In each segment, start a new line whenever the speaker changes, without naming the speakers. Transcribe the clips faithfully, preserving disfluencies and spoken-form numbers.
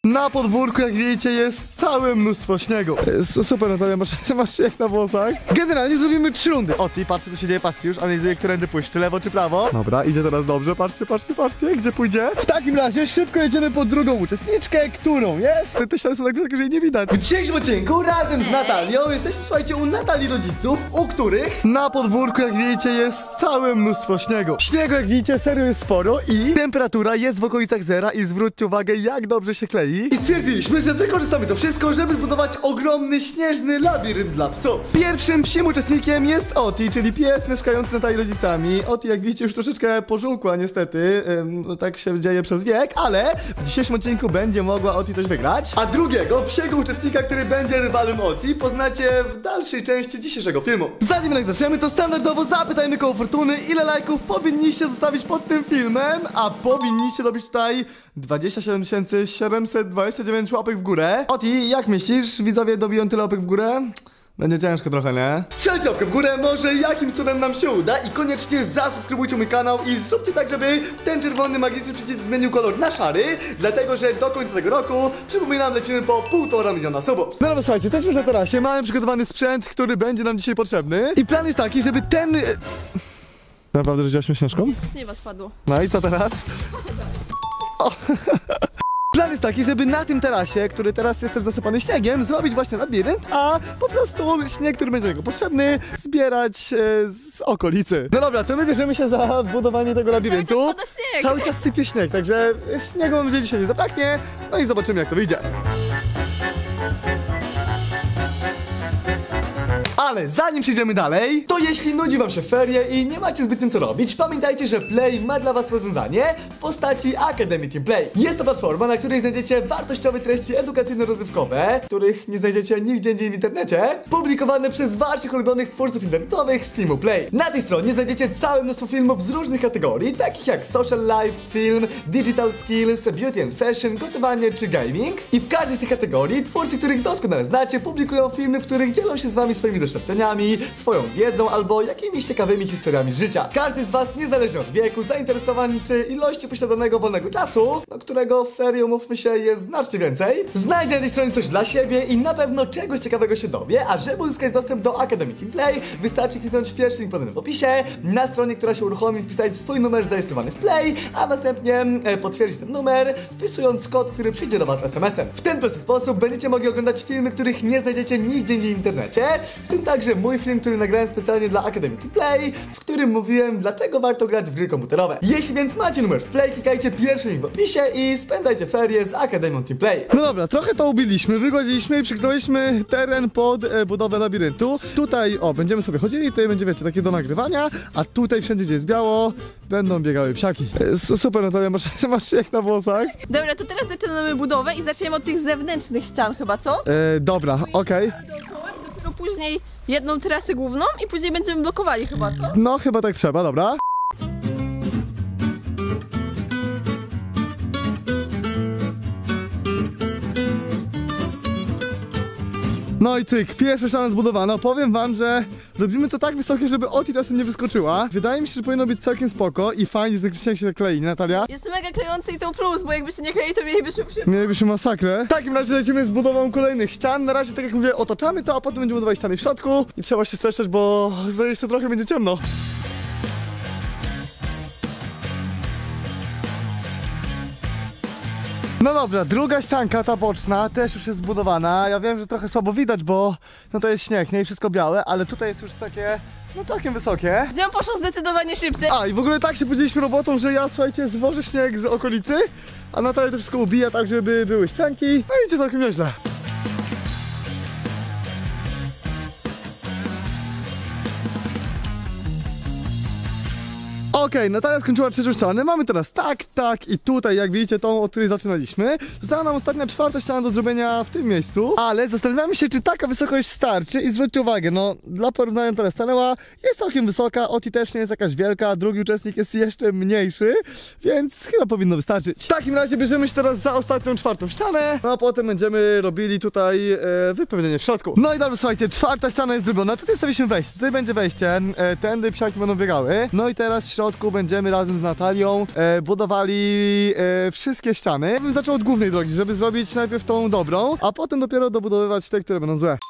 Na podwórku, jak widzicie, jest całe mnóstwo śniegu. Jest super, Natalia, masz, masz śnieg na włosach. Generalnie zrobimy trzy rundy. O, ty, patrzcie, co się dzieje, patrzcie już, analizuję, którędy pójść, czy lewo, czy prawo. Dobra, idzie teraz dobrze, patrzcie, patrzcie, patrzcie, gdzie pójdzie. W takim razie szybko jedziemy po drugą uczestniczkę, którą jest. Te ściany są tak wysokie, że jej nie widać. W dzisiejszym odcinku razem z Natalią jesteśmy, słuchajcie, u Natalii rodziców, u których na podwórku, jak widzicie, jest całe mnóstwo śniegu. Śniegu, jak widzicie, serio jest sporo i temperatura jest w okolicach zera i zwróćcie uwagę, jak dobrze się klei. I stwierdziliśmy, że wykorzystamy to wszystko, żeby zbudować ogromny, śnieżny labirynt dla psów. Pierwszym psim uczestnikiem jest Oti, czyli pies mieszkający z Natalii rodzicami. Oti, jak widzicie, już troszeczkę pożółkła niestety, ym, no, tak się dzieje przez wiek, ale w dzisiejszym odcinku będzie mogła Oti coś wygrać. A drugiego, psiego uczestnika, który będzie rywalem Oti, poznacie w dalszej części dzisiejszego filmu. Zanim jednak zaczniemy, to standardowo zapytajmy koło fortuny, ile lajków powinniście zostawić pod tym filmem, a powinniście robić tutaj dwadzieścia siedem tysięcy siedemset dwadzieścia dziewięć łapek w górę. Oti, jak myślisz, widzowie dobiją tyle łapek w górę? Będzie ciężko trochę, nie? Strzelcie łapkę w górę, może jakim cudem nam się uda i koniecznie zasubskrybujcie mój kanał i zróbcie tak, żeby ten czerwony magiczny przycisk zmienił kolor na szary, dlatego, że do końca tego roku, przypominam, lecimy po półtora miliona subów. No dobra, słuchajcie, jesteśmy na tarasie, mamy przygotowany sprzęt, który będzie nam dzisiaj potrzebny i plan jest taki, żeby ten... Naprawdę rzuciłaś mnie śnieżką?
Z nieba spadło.
No i co teraz? O. Plan jest taki, żeby na tym tarasie, który teraz jest też zasypany śniegiem, zrobić właśnie labirynt, a po prostu śnieg, który będzie do niego potrzebny, zbierać e, z okolicy. No dobra, to my bierzemy się za budowanie tego labiryntu.
Cały czas pada śnieg.
Cały czas sypie śnieg, także śniegu mam nadzieję dzisiaj nie zabraknie, no i zobaczymy, jak to wyjdzie. Ale zanim przejdziemy dalej, to jeśli nudzi wam się ferie i nie macie zbyt tym co robić, pamiętajcie, że Play ma dla was rozwiązanie w postaci Academy Team Play. Jest to platforma, na której znajdziecie wartościowe treści edukacyjno-rozrywkowe, których nie znajdziecie nigdzie indziej w internecie, publikowane przez waszych ulubionych twórców internetowych z Teamu Play. Na tej stronie znajdziecie całe mnóstwo filmów z różnych kategorii, takich jak social life, film, digital skills, beauty and fashion, gotowanie czy gaming. I w każdej z tych kategorii twórcy, których doskonale znacie, publikują filmy, w których dzielą się z wami swoimi doświadczeniami, swoją wiedzą albo jakimiś ciekawymi historiami z życia. Każdy z was, niezależnie od wieku, zainteresowań czy ilości posiadanego wolnego czasu, no którego w ferie, umówmy się, jest znacznie więcej, znajdzie na tej stronie coś dla siebie i na pewno czegoś ciekawego się dowie, a żeby uzyskać dostęp do Academy Team Play, wystarczy kliknąć pierwszy link podany w opisie, na stronie, która się uruchomi, wpisać swój numer zarejestrowany w Play, a następnie e, potwierdzić ten numer, wpisując kod, który przyjdzie do was es em esem. W ten prosty sposób będziecie mogli oglądać filmy, których nie znajdziecie nigdzie indziej w internecie, w tym także mój film, który nagrałem specjalnie dla Academy Team Play, w którym mówiłem, dlaczego warto grać w gry komputerowe. Jeśli więc macie numer w Play, klikajcie pierwszy link w opisie i spędzajcie ferie z Academy Team Play. No dobra, trochę to ubiliśmy, wygładziliśmy i przygotowaliśmy teren pod e, budowę labiryntu. Tutaj, o, będziemy sobie chodzili, tutaj będzie, wiecie, takie do nagrywania, a tutaj wszędzie, gdzie jest biało, będą biegały psiaki. E, super, Natalia, masz, masz śnieg na włosach.
Dobra, to teraz zaczynamy budowę i zaczniemy od tych zewnętrznych ścian chyba, co?
E, dobra, okej. Okay.
Dopiero później jedną trasę główną i później będziemy blokowali chyba, co?
No, chyba tak trzeba, dobra. No i cyk, pierwsza ściana zbudowana. Powiem wam, że robimy to tak wysokie, żeby Oti czasem nie wyskoczyła. Wydaje mi się, że powinno być całkiem spoko i fajnie, że ten śnieg się tak klei, nie, Natalia?
Jest mega klejący i to plus, bo jakby się nie klei, to mielibyśmy przy...
Mielibyśmy masakrę. W takim razie lecimy z budową kolejnych ścian. Na razie, tak jak mówię, otaczamy to, a potem będziemy budować ściany w środku. I trzeba się streszczać, bo za jeszcze trochę będzie ciemno. No dobra, druga ścianka, ta boczna, też już jest zbudowana. Ja wiem, że trochę słabo widać, bo no to jest śnieg, nie? I wszystko białe, ale tutaj jest już takie, no całkiem wysokie.
Z nią poszło zdecydowanie szybciej.
A, i w ogóle tak się podzieliśmy robotą, że ja, słuchajcie, zwożę śnieg z okolicy, a Natalia to wszystko ubija tak, żeby były ścianki. No i idzie całkiem nieźle. Okej, okay, Natalia skończyła trzecią ścianę, mamy teraz tak, tak i tutaj, jak widzicie, tą, od której zaczynaliśmy. Została nam ostatnia czwarta ściana do zrobienia w tym miejscu, ale zastanawiamy się, czy taka wysokość starczy i zwróćcie uwagę, no dla porównania Natalia stanęła, jest całkiem wysoka, Oti też nie jest jakaś wielka, drugi uczestnik jest jeszcze mniejszy, więc chyba powinno wystarczyć. W takim razie bierzemy się teraz za ostatnią czwartą ścianę, no a potem będziemy robili tutaj e, wypełnienie w środku. No i dobrze, słuchajcie, czwarta ściana jest zrobiona, tutaj stawiliśmy wejście, tutaj będzie wejście, e, tędy psiaki będą biegały, no i teraz w środku środku będziemy razem z Natalią e, budowali e, wszystkie ściany. Ja bym zaczął od głównej drogi, żeby zrobić najpierw tą dobrą, a potem dopiero dobudowywać te, które będą złe.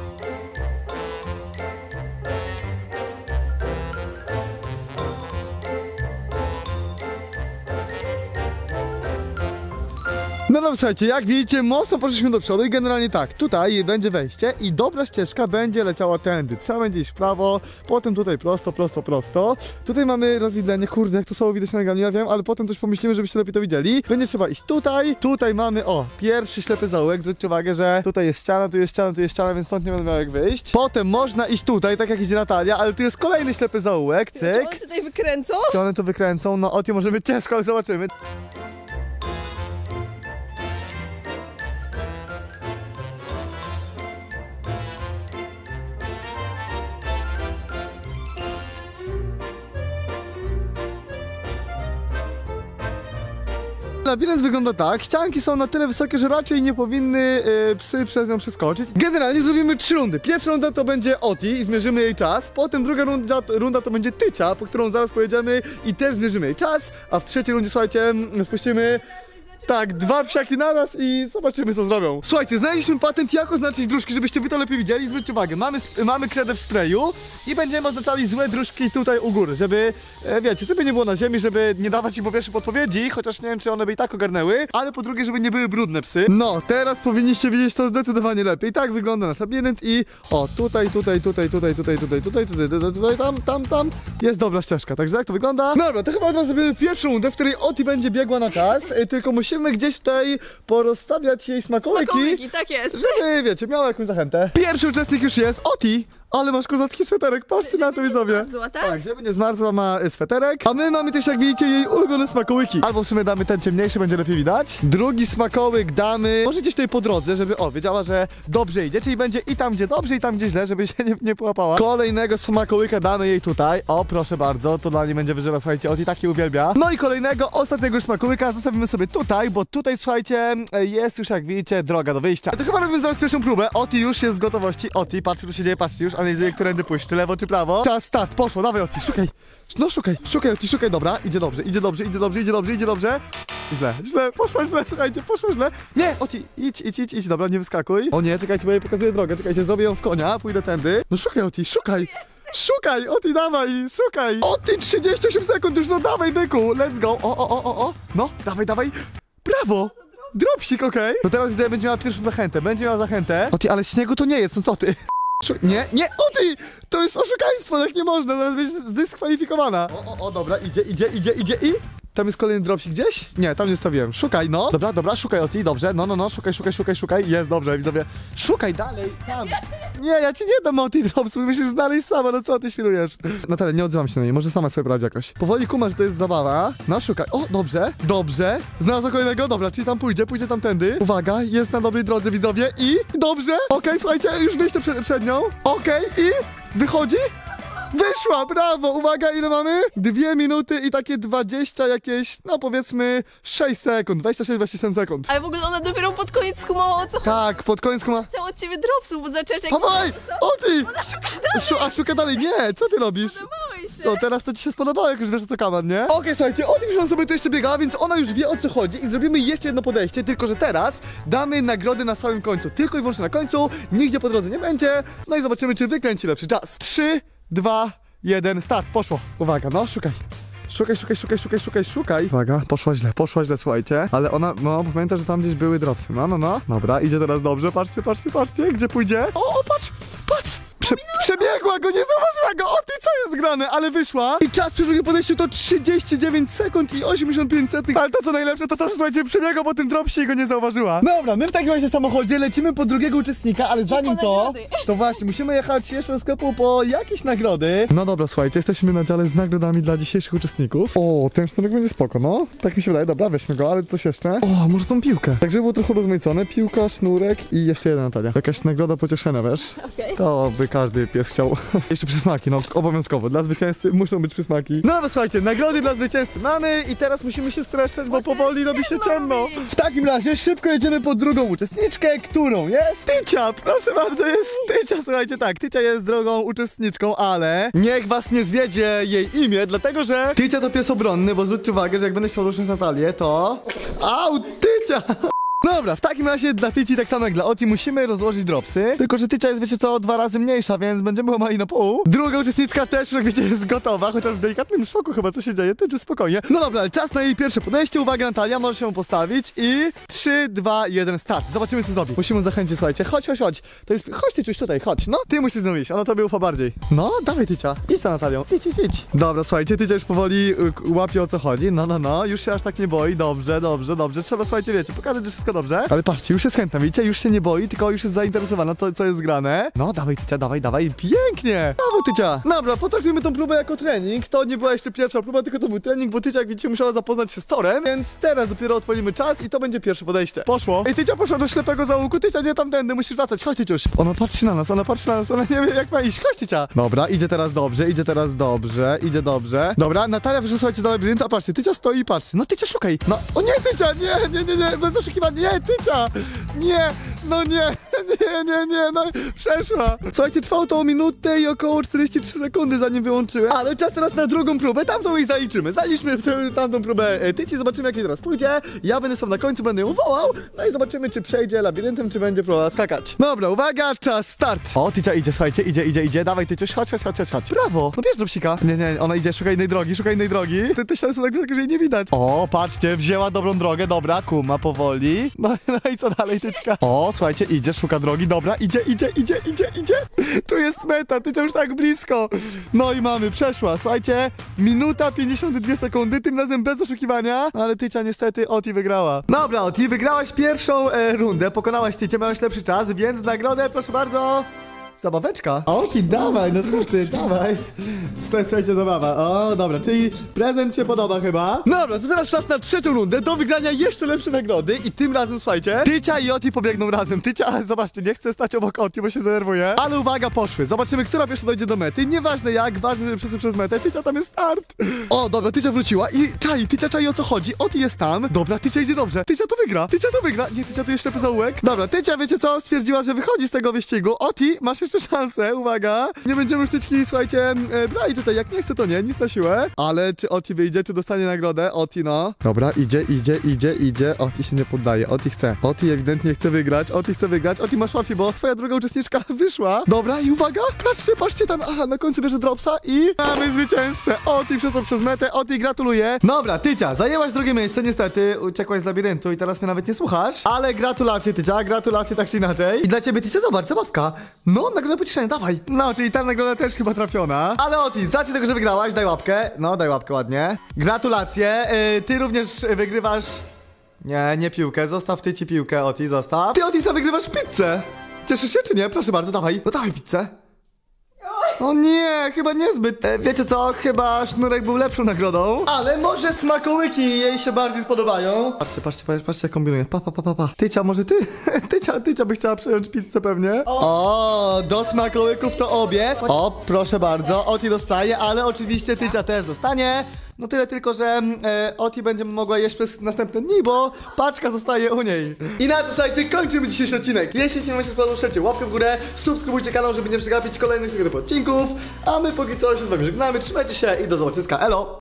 No dobrze, słuchajcie, jak widzicie, mocno poszliśmy do przodu i generalnie tak, tutaj będzie wejście i dobra ścieżka będzie leciała tędy. Trzeba będzie iść w prawo, potem tutaj prosto, prosto, prosto. Tutaj mamy rozwidlenie, kurde, jak to słowo widać na nagraniu, ja wiem, ale potem coś pomyślimy, żebyście lepiej to widzieli. Będzie trzeba iść tutaj, tutaj mamy, o, pierwszy ślepy zaułek, zwróćcie uwagę, że tutaj jest ściana, tu jest ściana, tu jest ściana, więc stąd nie będę miał jak wyjść. Potem można iść tutaj, tak jak idzie Natalia, ale tu jest kolejny ślepy zaułek,
Czy
cyk.
one tutaj wykręcą?
Czy one to wykręcą? No o tym może być ciężko, ale zobaczymy. Labirynt wygląda tak, ścianki są na tyle wysokie, że raczej nie powinny yy, psy przez nią przeskoczyć. Generalnie zrobimy trzy rundy. Pierwsza runda to będzie Oti i zmierzymy jej czas. Potem druga runda, runda to będzie Tycia, po którą zaraz pojedziemy i też zmierzymy jej czas. A w trzeciej rundzie, słuchajcie, wpuścimy... Tak, dwa psiaki naraz i zobaczymy, co zrobią. Słuchajcie, znaleźliśmy patent, jak oznaczyć dróżki, żebyście wy to lepiej widzieli. Zwróćcie uwagę, mamy, mamy kredę w sprayu i będziemy oznaczali złe dróżki tutaj u góry, żeby, e, wiecie, żeby nie było na ziemi, żeby nie dawać im po pierwsze podpowiedzi, chociaż nie wiem, czy one by i tak ogarnęły, ale po drugie, żeby nie były brudne psy. No, teraz powinniście widzieć to zdecydowanie lepiej. Tak wygląda nasz labirynt i o, tutaj, tutaj, tutaj, tutaj, tutaj, tutaj, tutaj, tutaj, tutaj, tutaj, tam, tam, tam jest dobra ścieżka, także tak to wygląda. Dobra, to chyba od razu zrobimy pierwszą rundę, w której Oti będzie biegła na czas, e, tylko musimy Musimy gdzieś tutaj porozstawiać jej smakołyki,
Smakołyki, tak jest.
żeby, wiecie, miała jakąś zachętę. Pierwszy uczestnik już jest Oti, ale masz kozacki sweterek, patrzcie na to,
nie
widzowie.
zmarzła, tak?
Tak, żeby nie zmarzła, ma y, sweterek. A my mamy też, jak widzicie, jej ulubione smakołyki. Albo w sumie damy ten ciemniejszy, będzie lepiej widać. Drugi smakołyk damy, może gdzieś tutaj po drodze, żeby, o, wiedziała, że dobrze idzie, czyli będzie i tam, gdzie dobrze, i tam, gdzie źle, żeby się nie, nie połapała. Kolejnego smakołyka damy jej tutaj. O, proszę bardzo, to dla niej będzie wyżyła, słuchajcie, Oti taki uwielbia. No i kolejnego, ostatniego smakołyka zostawimy sobie tutaj, bo tutaj, słuchajcie, jest już, jak widzicie, droga do wyjścia. To chyba robimy zaraz pierwszą próbę. Oti już jest w gotowości. Oti, patrzcie, co się dzieje, patrzcie już, analizuję, którędy pójść, czy lewo, czy prawo. Czas, start, poszło, dawaj Oti, szukaj. No szukaj, szukaj Oti, szukaj, dobra, idzie dobrze, idzie dobrze, idzie dobrze, idzie dobrze, idzie dobrze. Źle, źle, poszło źle, słuchajcie, poszło źle. Nie, Oti, idź, idź, idź, idź, dobra, nie wyskakuj. O nie, czekajcie, bo jej pokazuję drogę, czekajcie, zrobię ją w konia, pójdę tędy. No szukaj Oti, szukaj. Szukaj, Oti, dawaj, szukaj. Oti, trzydzieści osiem sekund już, no dawaj, byku, let's go. O, o, o, o, o, no, dawaj, dawaj. Brawo. Dropsik, okej. Okay. To teraz widzę, będzie miała pierwszą zachętę, będzie miała zachętę. Oti, ale śniegu to nie jest, no co ty? Nie, nie, Oti! To jest oszukaństwo, tak nie można, zaraz będziesz zdyskwalifikowana. O, o, o, dobra, idzie, idzie, idzie, idzie i... Tam jest kolejny dropsik gdzieś? Nie, tam nie stawiłem. Szukaj, no. Dobra, dobra, szukaj Oti, dobrze. No, no, no, szukaj, szukaj, szukaj, szukaj. Jest, dobrze, widzowie. Szukaj dalej, tam. Nie, ja ci nie dam Oti dropsów, musisz znaleźć sama, no co ty świrujesz? Natalia, nie odzywam się na niej, może sama sobie radzi jakoś. Powoli kuma, że to jest zabawa. No, szukaj. O, dobrze, dobrze. Znalazła kolejnego, dobra, czyli tam pójdzie, pójdzie tamtędy. Uwaga, jest na dobrej drodze, widzowie. I, dobrze. Okej, okay, słuchajcie, już wyjście przed, przed nią. Okej, okay, i wychodzi. Wyszła, brawo, uwaga, ile mamy? Dwie minuty i takie dwadzieścia jakieś, no powiedzmy sześć sekund, dwadzieścia sześć dwadzieścia siedem sekund.
Ale w ogóle ona dopiero pod koniec skumała, o co chodzi.
Tak, pod koniec kuma...
Chciała od ciebie dropsów, bo zaczęłaś jak...
Pamaj, Oti!
Ona szuka dalej.
Szu, a szuka dalej, nie, co ty robisz?
Podobałeś się.
Co, teraz to ci się spodobało, jak już wiesz, co kaman, nie? Okej, okay, słuchajcie, Oti już sobie tu jeszcze biegała, więc ona już wie, o co chodzi i zrobimy jeszcze jedno podejście, tylko że teraz damy nagrody na samym końcu, tylko i wyłącznie na końcu, nigdzie po drodze nie będzie, no i zobaczymy, czy wykręci lepszy czas. trzy, dwa, jeden, start, poszło. Uwaga, no, szukaj. Szukaj, szukaj, szukaj, szukaj, szukaj, szukaj. Uwaga, poszła źle, poszła źle, słuchajcie. Ale ona, no, pamięta, że tam gdzieś były dropsy. No, no, no. Dobra, idzie teraz dobrze, patrzcie, patrzcie, patrzcie, gdzie pójdzie. O, o, patrz, patrz. Prze przebiegła go, nie zauważyła go. O ty, co jest grane, ale wyszła. I czas przy drugim podejściu to trzydzieści dziewięć sekund i osiemdziesiąt pięć setnych. Ale to co najlepsze, to to, że słuchajcie, przebiegła po tym dropsie i go nie zauważyła. Dobra, my w takim razie samochodzie lecimy po drugiego uczestnika, ale zanim to, to właśnie, musimy jechać jeszcze do sklepu po jakieś nagrody. No dobra, słuchajcie, jesteśmy na dziale z nagrodami dla dzisiejszych uczestników. O, ten sznurek będzie spoko, no. Tak mi się wydaje, dobra, weźmy go, ale coś jeszcze? O, może tą piłkę. Tak, żeby było trochę rozmaicone. Piłka, sznurek i jeszcze jedna, Natalia. Jakaś nagroda pocieszenia, wiesz?
Okej.
To by każdy każdy pies chciał. Jeszcze przysmaki, no obowiązkowo. Dla zwycięzcy muszą być przysmaki. No ale słuchajcie, nagrody dla zwycięzcy mamy i teraz musimy się streszczać, bo powoli robi się ciemno. W takim razie szybko jedziemy po drugą uczestniczkę, którą jest Tycia. Proszę bardzo, jest Tycia. Słuchajcie, tak, Tycia jest drugą uczestniczką, ale niech was nie zwiedzie jej imię, dlatego że Tycia to pies obronny, bo zwróćcie uwagę, że jak będę chciał ruszyć Natalię, to... Au, Tycia! Dobra, w takim razie dla Tyci tak samo jak dla Oti musimy rozłożyć dropsy. Tylko że Tycia jest, wiecie co, dwa razy mniejsza, więc będziemy łamali na pół. Druga uczestniczka też, jak wiecie, jest gotowa, chociaż w delikatnym szoku chyba co się dzieje, Tyciu spokojnie. No dobra, ale czas na jej pierwsze podejście. Uwaga Natalia, możesz się postawić i trzy, dwa, jeden, start. Zobaczymy co zrobi. Musimy zachęcić, słuchajcie. Chodź, chodź, chodź. To jest... Chodź Tyciuś tutaj, chodź. No, ty musisz z nią iść, ona tobie ufa bardziej. No, dawaj Tycia. Idź za Natalią, idź, idź, idź. Dobra, słuchajcie, Tycia już powoli y, łapie o co chodzi. No, no, no, już się aż tak nie boi. Dobrze, dobrze, dobrze. Trzeba, słuchajcie, wiecie, pokazać, że wszystko dobrze. Ale patrzcie, już jest chętna, widzicie? Już się nie boi, tylko już jest zainteresowana, co, co jest grane. No, dawaj Tycia, dawaj, dawaj. Pięknie! Brawo Tycia! Dobra, potraktujmy tą próbę jako trening. To nie była jeszcze pierwsza próba, tylko to był trening, bo Tycia, jak widzicie, musiała zapoznać się z torem, więc teraz dopiero odpalimy czas i to będzie pierwsze podejście. Poszło. Ej, Tycia poszła do ślepego załuku. Tycia, nie tamtędy, musisz wracać. Chodź Tyciuś. Ona patrzy na nas, ona patrzy na nas, ona nie wie jak ma iść. Chodź Tycia. Dobra, idzie teraz dobrze, idzie teraz dobrze, idzie dobrze. Dobra, Natalia wyszła, słuchajcie, z labiryntu, a patrzcie, Tycia stoi i patrzy. No Tycia, szukaj. No, o nie, Tycia, nie, nie, nie, nie, bez oszukiwania, nie, Tycia. Nie, no nie, nie, nie, nie, no przeszła. Słuchajcie, trwało to o minutę i około czterdzieści trzy sekundy zanim wyłączyłem. Ale czas teraz na drugą próbę, tamtą ich zaliczymy. Zaliczmy tę- tamtą próbę e, Tyci, zobaczymy jak jej teraz pójdzie. Ja będę sam na końcu, będę ją wołał. No i zobaczymy czy przejdzie labiryntem, czy będzie próbowała skakać. Dobra, uwaga, czas, start. O, Tycia idzie, słuchajcie, idzie, idzie, idzie. Dawaj Tyciuś, chodź, chodź, chodź, chodź, chodź. Brawo, no bierz do psika. Nie, nie, ona idzie, szuka innej drogi, szuka innej drogi. Te, te ściany są tak wysokie, że jej nie widać. O, patrzcie, wzięła dobrą drogę, dobra, kuma powoli. No, no i co dalej, Tyczka? O, słuchajcie, idzie, szuka drogi, dobra, idzie, idzie, idzie, idzie, idzie. Tu jest meta, Tycia już tak blisko. No i mamy, przeszła, słuchajcie, minuta pięćdziesiąt dwie sekundy, tym razem bez oszukiwania, ale Tycia niestety Oti wygrała. Dobra, Oti, wygrałaś pierwszą e, rundę, pokonałaś Tycię, miałaś lepszy czas, więc nagrodę, proszę bardzo. Zabaweczka. Oki, dawaj, no co ty, dawaj. To jest, słuchajcie, zabawa. O, dobra, czyli prezent się podoba chyba. Dobra, to teraz czas na trzecią rundę, do wygrania jeszcze lepsze nagrody i tym razem, słuchajcie, Tycia i Oti pobiegną razem. Tycia, zobaczcie, nie chcę stać obok Oti, bo się denerwuje. Ale uwaga, poszły. Zobaczymy, która pierwsza dojdzie do mety. Nieważne jak, ważne, żeby przeszły przez metę. Tycia, tam jest start. O, dobra, Tycia wróciła i czai, Tycia czai o co chodzi. Oti jest tam. Dobra, Tycia idzie dobrze. Tycia to wygra. Tycia to wygra. Nie, Tycia tu jeszcze zaułek. Dobra, Tycia, wiecie co? Stwierdziła, że wychodzi z tego wyścigu. Oti, masz jeszcze szansę, uwaga. Nie będziemy już Tyczki, słuchajcie, e, brali tutaj, jak nie chce to nie, nic na siłę. Ale czy Oti wyjdzie, czy dostanie nagrodę? Oti, no. Dobra, idzie, idzie, idzie, idzie. Oti się nie poddaje, Oti chce. Oti ewidentnie chce wygrać, Oti chce wygrać. Oti masz łatwiej, bo twoja druga uczestniczka wyszła. Dobra, i uwaga, patrzcie, patrzcie tam. Aha, na końcu bierze dropsa i mamy zwycięzcę. Oti przeszła przez metę, Oti gratuluję. Dobra, Tycia, zajęłaś drugie miejsce, niestety uciekłaś z labiryntu i teraz mnie nawet nie słuchasz. Ale gratulacje, Tycia, gratulacje tak czy inaczej. I dla ciebie, Tycia, zobacz, zabawka. No, nagroda pocieszenia, dawaj. No, czyli ta nagroda też chyba trafiona. Ale Oti, z racji tego, że wygrałaś, daj łapkę. No, daj łapkę ładnie. Gratulacje. Yy, ty również wygrywasz... Nie, nie piłkę. Zostaw Tyci piłkę, Oti, zostaw. Ty, Oti, sam wygrywasz pizzę. Cieszysz się, czy nie? Proszę bardzo, dawaj. No dawaj pizzę. O nie, chyba niezbyt. E, wiecie co? Chyba sznurek był lepszą nagrodą. Ale może smakołyki jej się bardziej spodobają. Patrzcie, patrzcie, patrzcie, patrzcie jak kombinuję. Pa, pa, pa, pa, pa. Tycia, może ty? Tycia, Tycia by chciała przejąć pizzę pewnie. O, do smakołyków to obie. O, proszę bardzo, Oti dostaje, ale oczywiście Tycia też dostanie. No tyle tylko, że e, Oti będzie mogła jeść przez następne dni, bo paczka zostaje u niej. I na to, słuchajcie, kończymy dzisiejszy odcinek. Jeśli film wam się spodobał, zostawcie łapkę w górę, subskrybujcie kanał, żeby nie przegapić kolejnych odcinków. A my póki co się z wami żegnamy, trzymajcie się i do zobaczyska, elo!